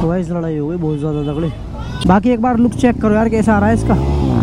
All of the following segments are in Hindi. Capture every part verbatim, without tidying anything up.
वाइस लड़ाई हो गई बहुत ज़्यादा तगड़ी। बाकी एक बार लुक चेक करो यार कैसा आ रहा है इसका,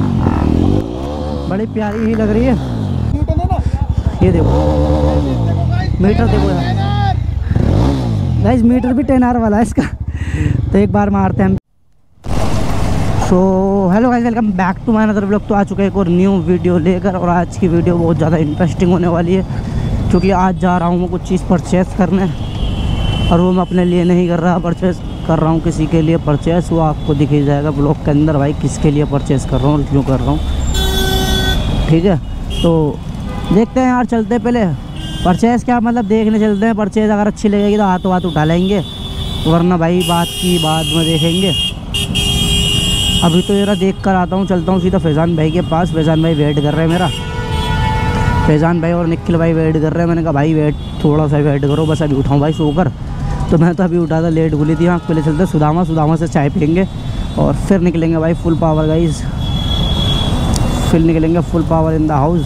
बड़ी प्यारी ही लग रही है। ये देखो मीटर देखो यार गाइस, मीटर भी टेन आर वाला है इसका। तो एक बार मारते हैं हम। So hello guys, welcome back to my another vlog. तो आ चुके हैं एक और न्यू वीडियो लेकर, और आज की वीडियो बहुत ज़्यादा इंटरेस्टिंग होने वाली है, क्योंकि आज जा रहा हूँ मैं कुछ चीज़ परचेज़ करने, और वो मैं अपने लिए नहीं कर रहा, परचेज़ कर रहा हूँ किसी के लिए परचेज़। वो आपको दिख ही जाएगा ब्लॉग के अंदर भाई किसके लिए परचेज़ कर रहा हूँ और क्यों कर रहा हूँ, ठीक है। तो देखते हैं यार, चलते पहले परचेज़ क्या मतलब देखने चलते हैं। परचेज़ अगर अच्छी लगेगी तो हाथों हाथ उठा लेंगे, वरना भाई बात की बाद में देखेंगे। अभी तो जरा देख कर आता हूँ, चलता हूँ सीधा फैज़ान भाई के पास। फैज़ान भाई वेट कर रहे हैं मेरा, फैज़ान भाई और निखिल भाई वेट कर रहे हैं। मैंने कहा भाई वेट थोड़ा सा वेट करो, बस अभी उठाऊँ भाई सोकर। तो मैं तो अभी उठा था, लेट गुली थी। हाँ पहले चलते सुदामा, सुदामा से चाय पियेंगे और फिर निकलेंगे भाई फुल पावर गाइस, फिर निकलेंगे full power in the house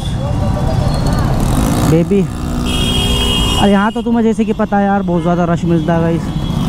baby. और यहाँ तो तुम्हें जैसे कि पता है यार बहुत ज़्यादा रश मिलता है गाइस।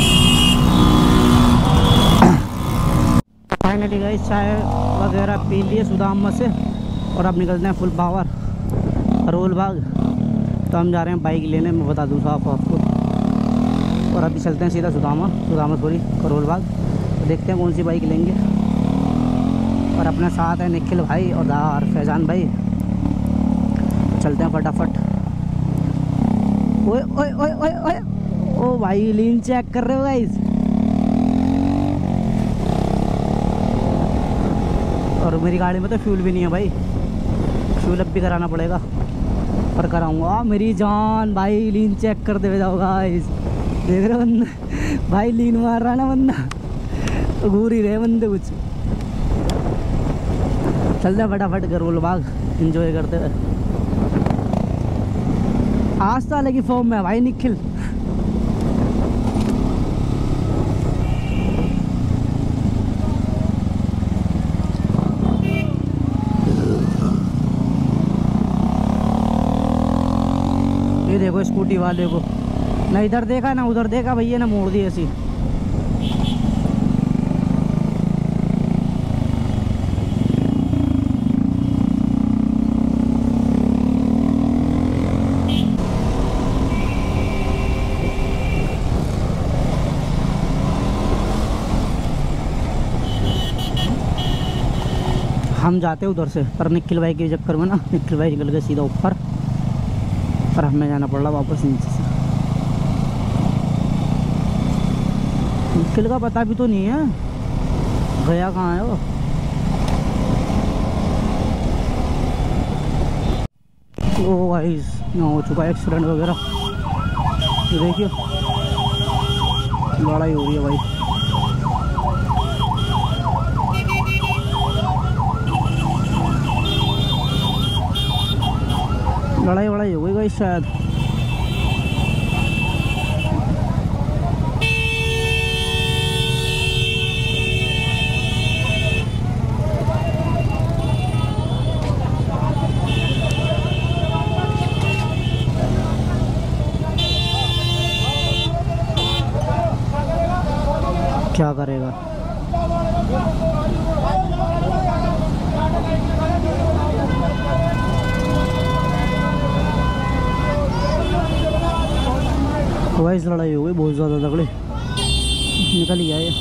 फाइनली गाइस चाय वगैरह पी लिए सुदामा से, और अब निकलते हैं फुल पावर करोल बाग। तो हम जा रहे हैं बाइक लेने, मैं बता दूँ साफ आपको। और अभी चलते हैं सीधा सुदामा, सुदामा सॉरी करोल बाग। तो देखते हैं कौन सी बाइक लेंगे। और अपने साथ है निखिल भाई और दार फैज़ान भाई। चलते हैं फटाफट। ओए ओए ओए ओए ओए ओ भाई लीन चेक कर रहे हो गाइस। और मेरी गाड़ी में तो फ्यूल भी नहीं है भाई, फ्यूल अब भी कराना पड़ेगा, पर कराऊंगा। मेरी जान भाई लीन चेक कर दे जाओ गाइस, देख रहे हो बंदा भाई लीन मार रहा है ना बंदा, तो घूर ही रहे बंदे कुछ। चलते हैं फटाफट करोल बाग एंजॉय करते हुए। आज तो अलग ही फॉर्म में है भाई निखिल। ये देखो स्कूटी वाले को, ना इधर देखा ना उधर देखा भैया, ना मोड़ दी ऐसी। हम जाते उधर से, पर निखिल भाई के चक्कर में ना निखिल भाई निकल गए सीधा ऊपर, पर हमें जाना पड़ रहा वापस नीचे से। निखिल का पता भी तो नहीं है गया कहाँ है वो। ओ गाइस यहाँ हो चुका है एक्सीडेंट वगैरह, तो देखिए लड़ाई हो रही है भाई। लड़ाई वड़ाई हो गई भाई शायद। क्या करेगा वाइस लड़ाई हो गई बहुत ज़्यादा तगड़ी, निकल ही आए।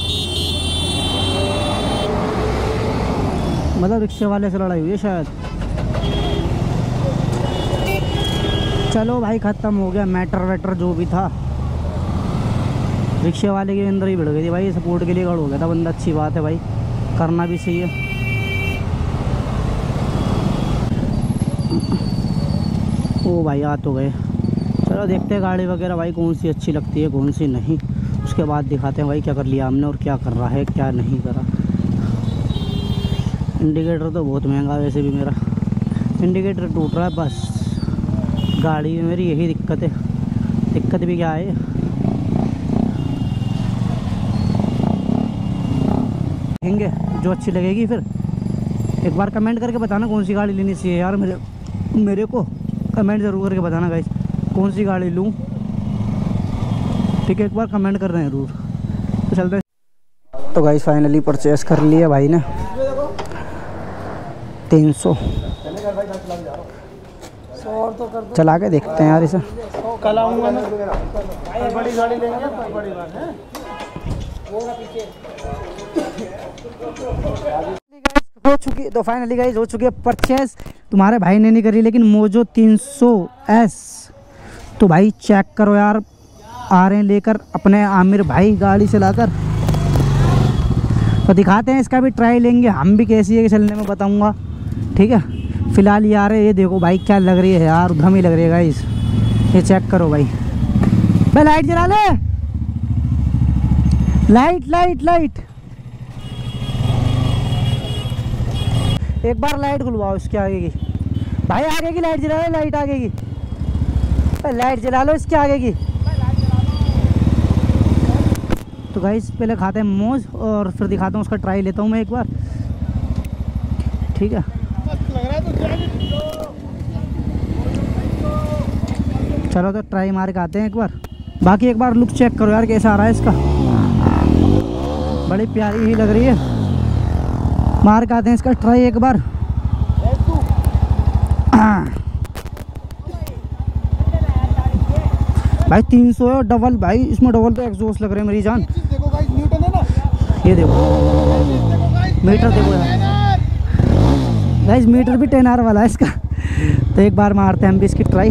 मतलब रिक्शे वाले से लड़ाई हुई है शायद। चलो भाई ख़त्म हो गया मैटर वैटर जो भी था। रिक्शे वाले के अंदर ही भिड़ गई थी भाई, सपोर्ट के लिए खड़ा हो गया था बंदा। अच्छी बात है भाई, करना भी चाहिए। ओ भाई आ तो गए। चलो देखते हैं गाड़ी वगैरह भाई कौन सी अच्छी लगती है कौन सी नहीं, उसके बाद दिखाते हैं भाई क्या कर लिया हमने और क्या कर रहा है क्या नहीं करा। इंडिकेटर तो बहुत महंगा वैसे भी, मेरा इंडिकेटर टूट रहा है बस। गाड़ी में मेरी यही दिक्कत है। दिक्कत भी क्या है, देखेंगे जो अच्छी लगेगी। फिर एक बार कमेंट करके बताना कौन सी गाड़ी लेनी चाहिए यार। मेरे मेरे को कमेंट ज़रूर करके बताना गाइस कौन सी गाड़ी लूँ, ठीक है। एक बार कमेंट कर रहे हैं ज़रूर। तो चलते हैं। तो गाइस फाइनली परचेस कर लिया भाई ने तीन सौ। चला के देखते हैं यार इसे। कल आऊंगा ना, बड़ी गाड़ी लेंगे, बड़ी बात है। हो चुकी तो फाइनली गाइस हो चुकी है परचेस। तुम्हारे भाई ने नहीं करी लेकिन मोजो तीन सौ एस। तो भाई चेक करो यार, आ रहे हैं लेकर अपने आमिर भाई गाड़ी चलाकर। तो दिखाते हैं, इसका भी ट्राई लेंगे हम भी कैसी है चलने में, बताऊंगा। ठीक है, फिलहाल यार ये देखो भाई क्या लग रही है यार, उधम ही लग रही है गाइस। ये चेक करो भाई। भाई लाइट जला ले, लाइट लाइट लाइट। एक बार लाइट खुलवाओ इसके आगे की भाई, आगे की लाइट जला लो, लाइट आगे की लाइट जला लो इसके आगे की। तो गाइस पहले खाते हैं मोमोज और फिर दिखाता हूँ, उसका ट्राई लेता हूँ मैं एक बार। ठीक है, चलो तो ट्राई मार के आते हैं एक बार। बाकी एक बार लुक चेक करो यार कैसा आ रहा है इसका, बड़ी प्यारी ही लग रही है। मार के आते हैं इसका ट्राई एक बार। भाई तीन सौ है और डबल, भाई इसमें डबल तो एग्जॉस्ट लग रहे हैं मेरी जान। देखो गाइस, न्यूटन है ना, ये देखो मीटर देखो यार गाइस, मीटर भी टेन आर वाला है इसका। तो एक बार मारते हैं हम भी इसकी ट्राई।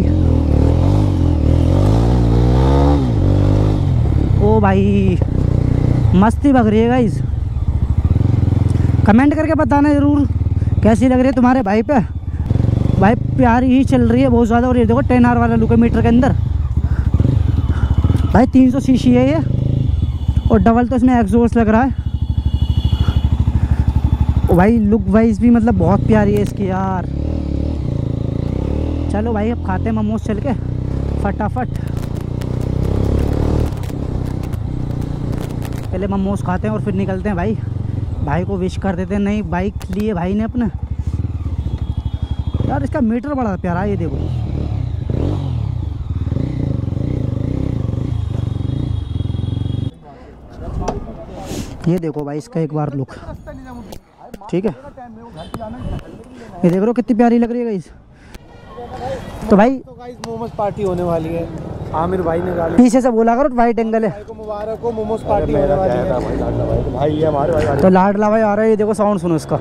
ओ भाई मस्ती भग रही है गाइस। कमेंट करके बताना ज़रूर कैसी लग रही है तुम्हारे भाई पे। भाई प्यारी ही चल रही है बहुत ज़्यादा। और ये देखो टेन आर वाला लुक है मीटर के अंदर। भाई तीन सौ सीसी है ये और डबल तो इसमें एग्जॉस्ट लग रहा है। ओ भाई लुक वाइज भी मतलब बहुत प्यारी है इसकी यार। चलो भाई अब खाते हैं मोमोज चल के फटाफट। पहले मोमोज खाते हैं और फिर निकलते हैं भाई। भाई को विश कर देते हैं, नई बाइक लिए भाई ने अपने। यार इसका मीटर बड़ा प्यारा है, ये देखो। ये देखो भाई इसका एक बार लुक, ठीक है। ये देख रहे हो कितनी प्यारी लग रही है गाइस। तो भाई तो गाइस मोमोज पार्टी होने वाली है। आमिर भाई ने गाड़ी पीछे से बोला करो, वाइट एंगल है। भाई को मुबारक हो, मोमोज पार्टी होने वाली है। भाई ये हमारे भाई, तो लाडला भाई आ रहा है। ये देखो साउंड सुनो इसका।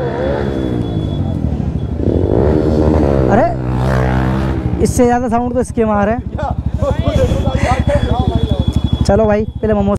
अरे इससे ज़्यादा साउंड तो इसके मार है। चलो भाई पहले मोमोज